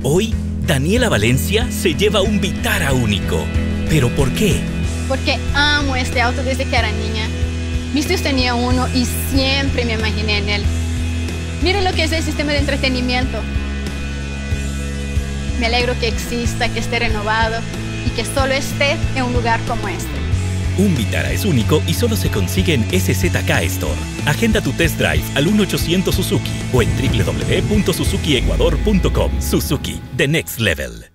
Hoy, Daniela Valencia se lleva un Vitara único. ¿Pero por qué? Porque amo este auto desde que era niña. Mis tíos tenían uno y siempre me imaginé en él. Miren lo que es el sistema de entretenimiento. Me alegro que exista, que esté renovado y que solo esté en un lugar como este. Un Vitara es único y solo se consigue en SZK Store. Agenda tu test drive al 1-800 Suzuki o en www.suzukiecuador.com. Suzuki, the next level.